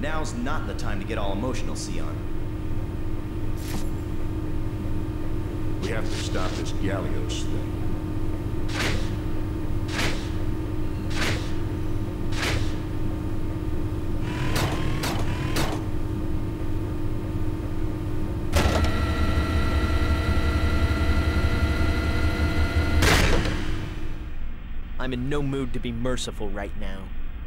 Now's not the time to get all emotional, Sion. We have to stop this Gallios thing. I'm in no mood to be merciful right now.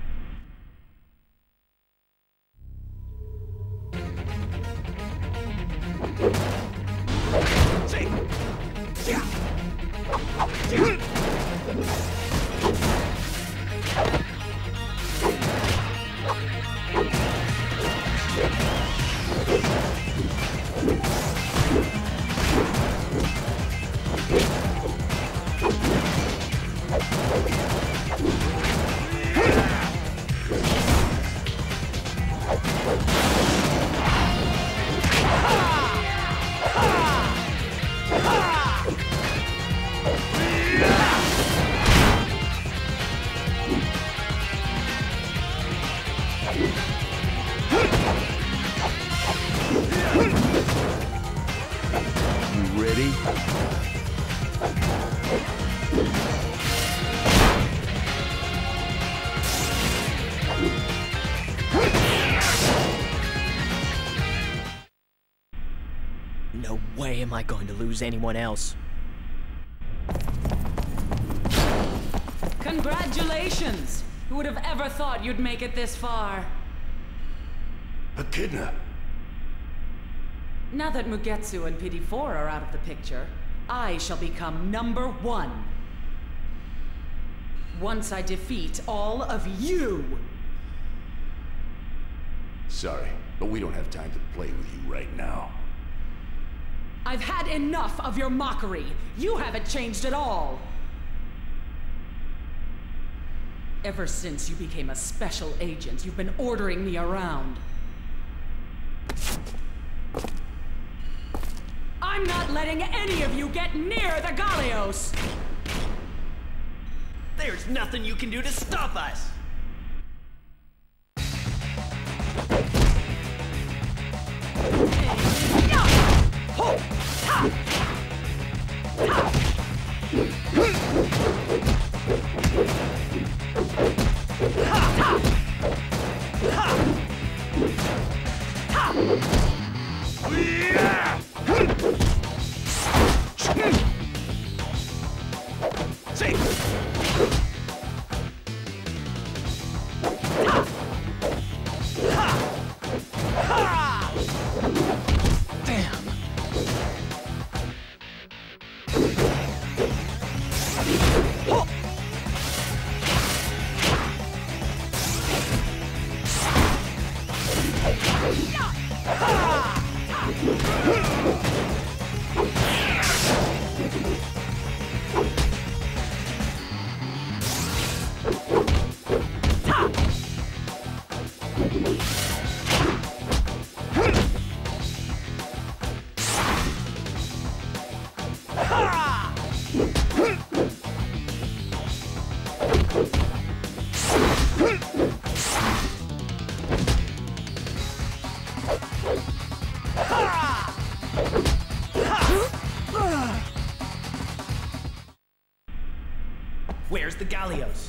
No way am I going to lose anyone else. Congratulations! Who would have ever thought you'd make it this far? Echidna! Now that Mugetsu and PD4 are out of the picture, I shall become #1. Once I defeat all of you! Sorry, but we don't have time to play with you right now. I've had enough of your mockery. You haven't changed at all. Ever since you became a special agent, you've been ordering me around. I'm not letting any of you get near the Gallios! There's nothing you can do to stop us! Where's the Gallios?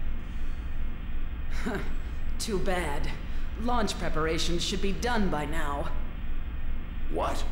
Too bad. Launch preparations should be done by now. What?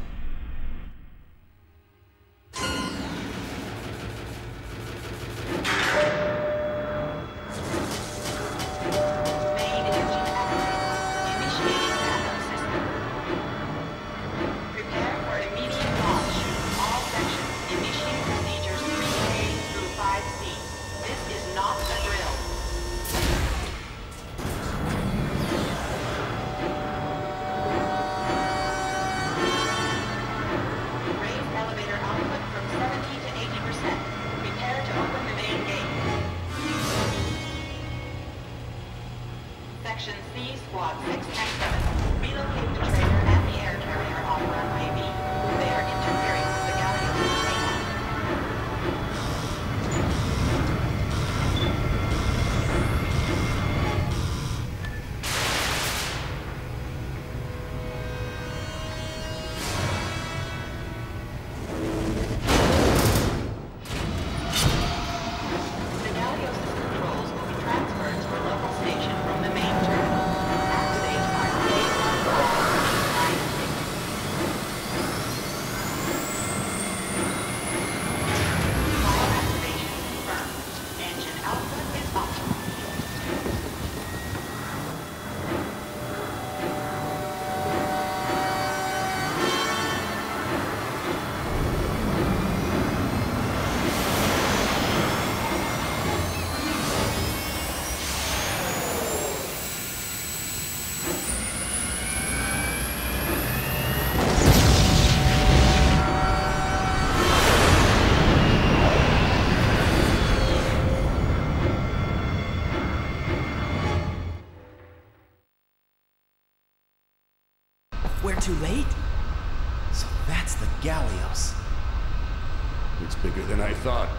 That's the Gallios. It's bigger than I thought.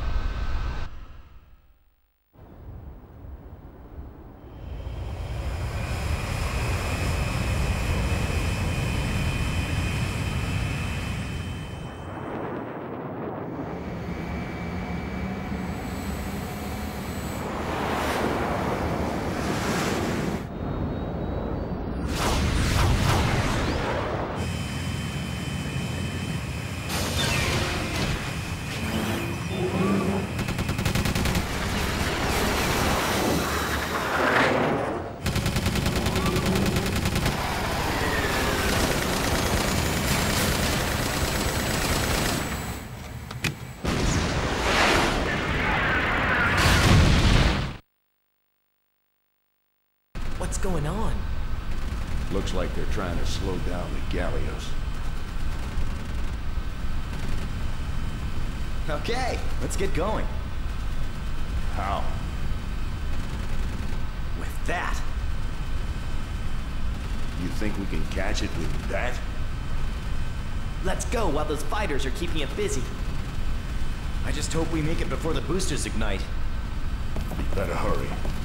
What's going on? Looks like they're trying to slow down the Gallios. Okay, let's get going. How? With that. You think we can catch it with that? Let's go while those fighters are keeping it busy. I just hope we make it before the boosters ignite. We better hurry.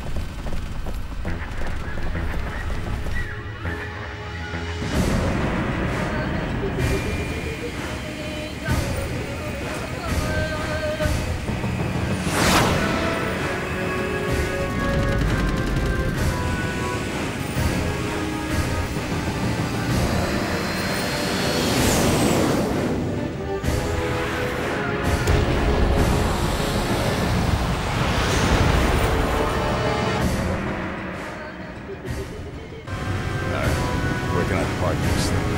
Where can I park this thing?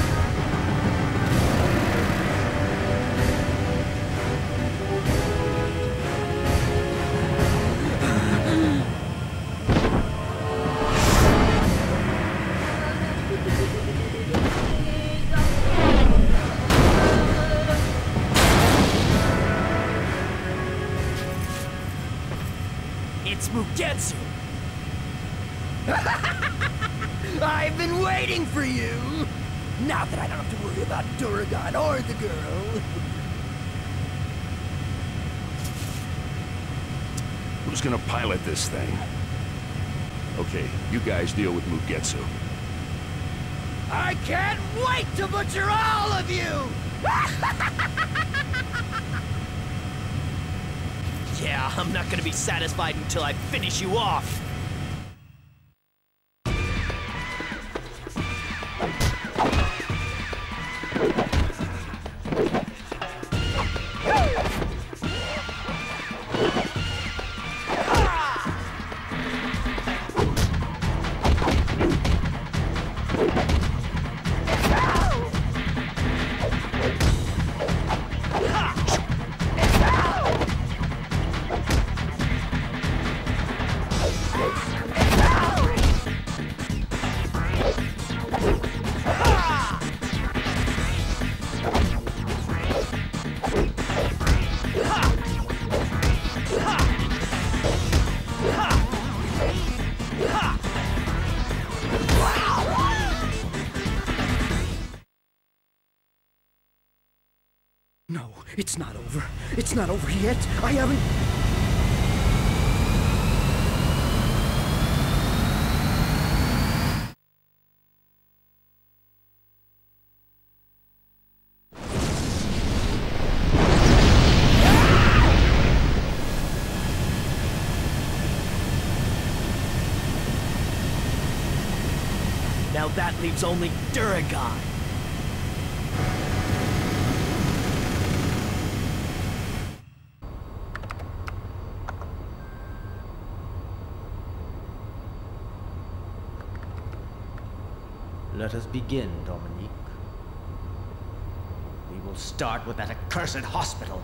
It's Mugetsu! I've been waiting for you! Now that I don't have to worry about Duragon or the girl. Who's gonna pilot this thing? Okay, you guys deal with Mugetsu. I can't wait to butcher all of you! Yeah, I'm not gonna be satisfied until I finish you off! No, it's not over. It's not over yet. I haven't... Now that leaves only Duragon. Let us begin, Dominique. We will start with that accursed hospital.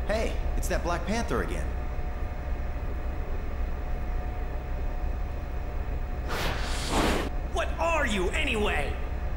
Hey, it's that Black Panther again. What are you, anyway?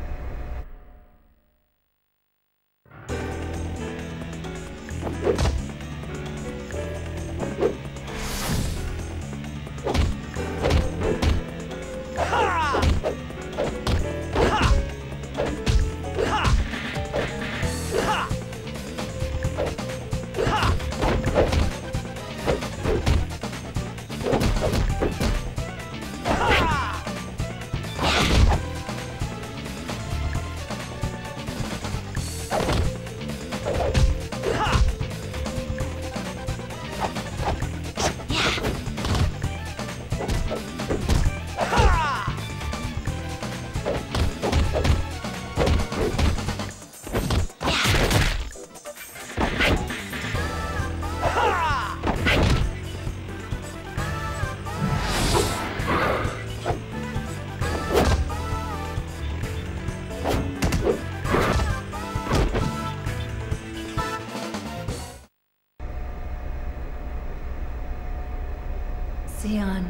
Xion.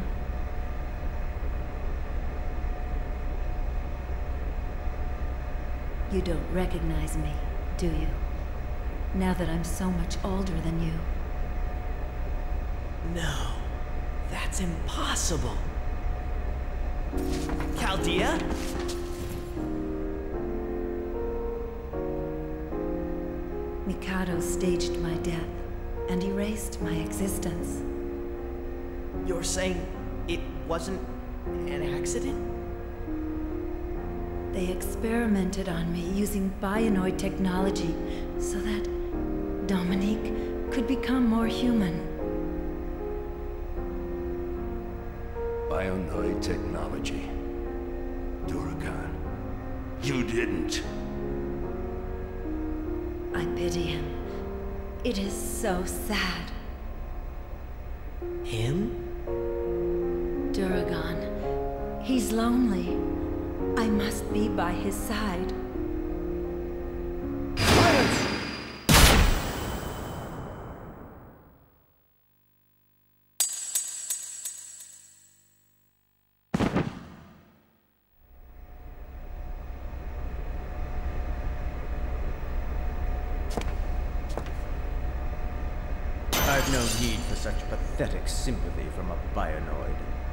You don't recognize me, do you? Now that I'm so much older than you. No, that's impossible. Chaldea? Mikado staged my death and erased my existence. You're saying it wasn't an accident? They experimented on me using Bionoid technology so that Dominique could become more human. Bionoid technology. Durakan. You didn't. I pity him. It is so sad. Him? Duragan. He's lonely. I must be by his side. I've no need for such pathetic sympathy from a Bionoid.